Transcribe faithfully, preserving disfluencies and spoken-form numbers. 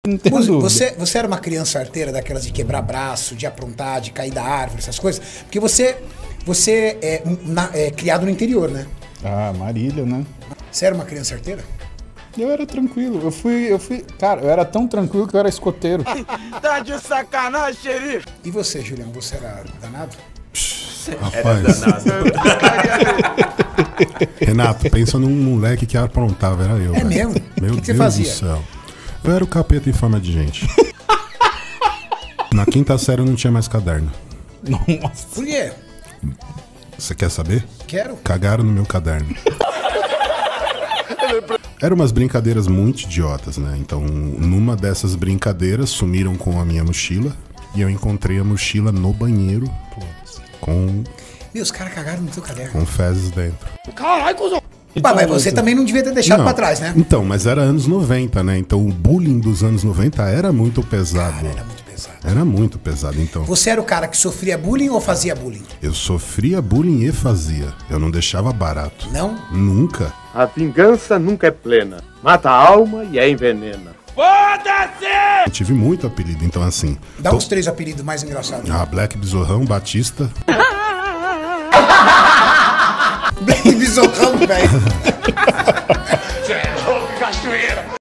Não tem Muzi, dúvida. você, você era uma criança arteira, daquelas de quebrar braço, de aprontar, de cair da árvore, essas coisas? Porque você, você é, na, é criado no interior, né? Ah, Marília, né? Você era uma criança arteira? Eu era tranquilo. Eu fui, eu fui... Cara, eu era tão tranquilo que eu era escoteiro. Tá de sacanagem, xerife! E você, Julião, você era danado? Rapaz, Renato, pensa num moleque que aprontava, era eu. É velho. mesmo? Meu O que que você Deus fazia? do céu. Eu era o capeta em forma de gente. Na quinta série eu não tinha mais caderno. Nossa. Por quê? Você quer saber? Quero. Cagaram no meu caderno. Eram umas brincadeiras muito idiotas, né? Então, numa dessas brincadeiras, sumiram com a minha mochila e eu encontrei a mochila no banheiro com, Meu, os caras cagaram no teu caderno. com fezes dentro. Caralho, cuzão! Bah, mas você também não devia ter deixado Não. pra trás, né? Então, mas era anos noventa, né? Então o bullying dos anos noventa era muito pesado. Cara, era muito pesado. Era muito pesado. Então, Você era o cara que sofria bullying ou fazia bullying? eu sofria bullying e fazia. Eu não deixava barato. Não? Nunca. A vingança nunca é plena. Mata a alma e a envenena. Foda-se! Eu tive muito apelido, então assim. Dá to- uns três apelidos mais engraçados. Ah, Black Besorrão, Batista. Bem bizorrão, velho.